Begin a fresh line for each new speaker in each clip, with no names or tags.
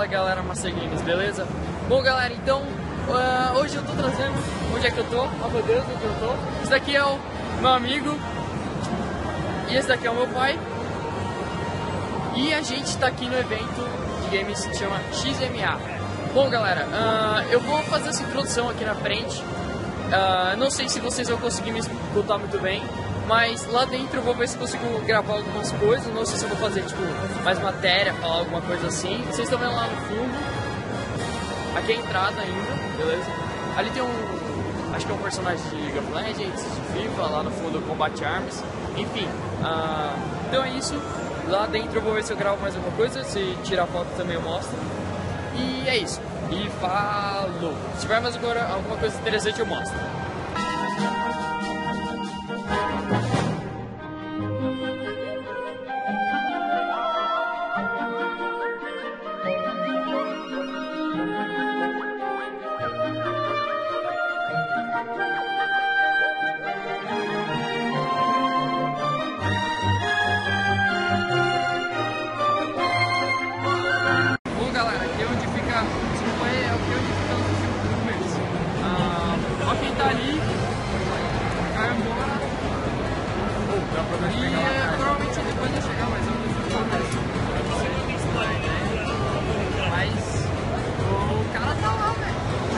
Fala galera, Master Games, beleza? Bom galera, então hoje eu tô trazendo. Onde é que eu tô? Oh meu Deus, onde eu tô? Esse daqui é o meu amigo. E esse daqui é o meu pai. E a gente tá aqui no evento de games que se chama XMA. Bom galera, eu vou fazer essa introdução aqui na frente. Não sei se vocês vão conseguir me escutar muito bem, mas lá dentro eu vou ver se consigo gravar algumas coisas. Não sei se eu vou fazer tipo mais matéria, falar alguma coisa assim. Vocês estão vendo lá no fundo. Aqui é a entrada ainda, beleza? Ali tem acho que é um personagem de League of Legends, de FIFA, lá no fundo Combat Arms. Enfim, então é isso. Lá dentro eu vou ver se eu gravo mais alguma coisa. Se tirar foto também eu mostro. E é isso. E falou! Se tiver mais agora alguma coisa interessante eu mostro. E provavelmente depois vai chegar mais um. Mas o cara tá lá, velho.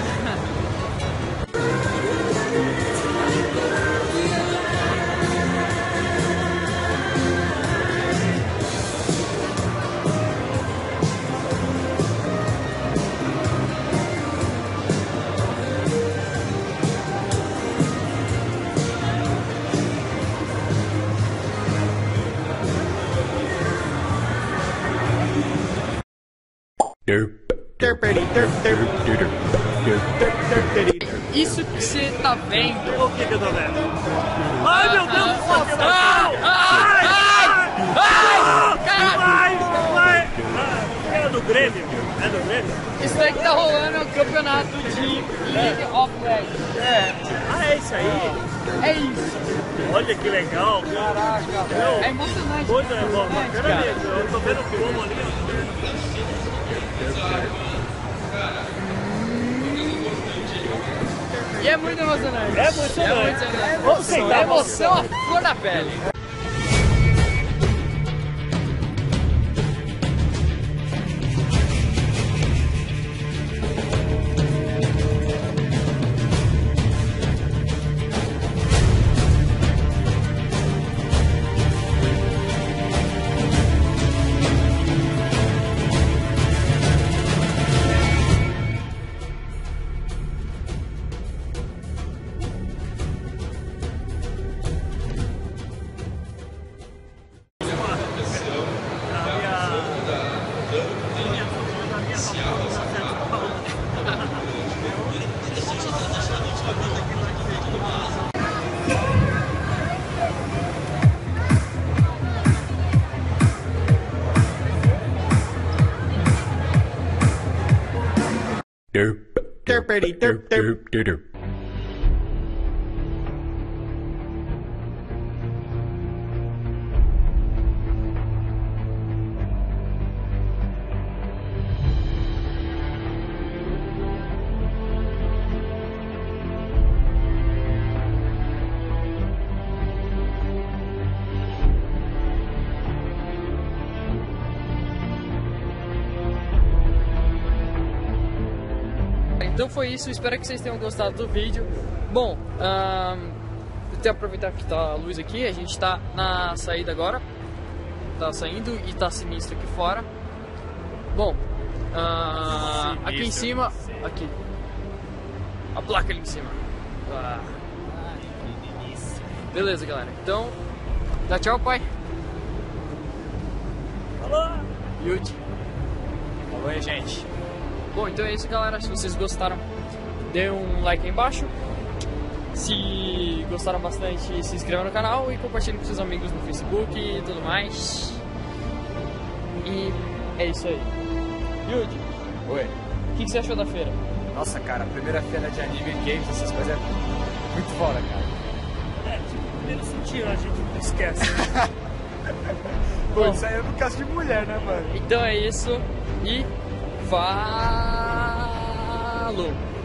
Isso que você tá vendo?
O que eu tô vendo? Ai meu Deus! Ai! É do Grêmio? É do Grêmio?
Isso daí que tá rolando é o campeonato de League of Legends.
É isso aí?
É isso.
Olha que legal! Caraca!
É emocionante.
Coisa bacana mesmo. Eu tô vendo o como ali.
E é muito emocionante.
É emocionante. Vamos sentar,
a emoção à flor da pele. Então foi isso, espero que vocês tenham gostado do vídeo. Bom, eu tenho que aproveitar que tá a luz aqui, a gente tá na saída agora. Tá saindo e tá sinistro aqui fora. Bom, aqui em cima, aqui, a placa ali em cima. Beleza galera, então, dá tchau pai.
Alô?
Yudi.
Oi gente.
Bom, então é isso galera, se vocês gostaram, dê um like aí embaixo. Se gostaram bastante, se inscreva no canal e compartilhe com seus amigos no Facebook e tudo mais. E é isso aí. Yudi,
Oi.
o que você achou da feira?
Nossa, cara, a primeira feira de anime e games, essas coisas é muito foda, cara.
Primeiro sentido, a gente não esquece.
Pô, isso aí é no caso de mulher, né, mano?
Então é isso e Falou!